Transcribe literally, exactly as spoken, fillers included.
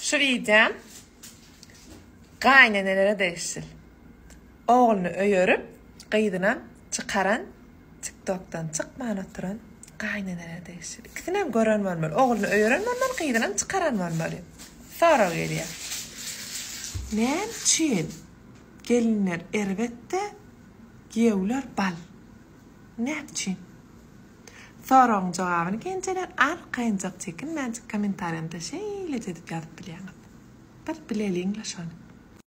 Şu videom qaynanelere değişil. Oğlunu öyörüp, qıydınan çıkaran, TikTok'tan çıkmayan oturan qaynanelere değişil. İkisinem gören var mı? Oğlunu öyören var mı? Qıydınan çıkaran var mı? Sonra geliyor. Ne için? Gelinler elbette, giyevler bal. Ne için? Sorun cevabını gençler al kayıncak çekin. Ben komentarımda şeyle dedip yazıp biliyordum. Bir bileliğinle şunu.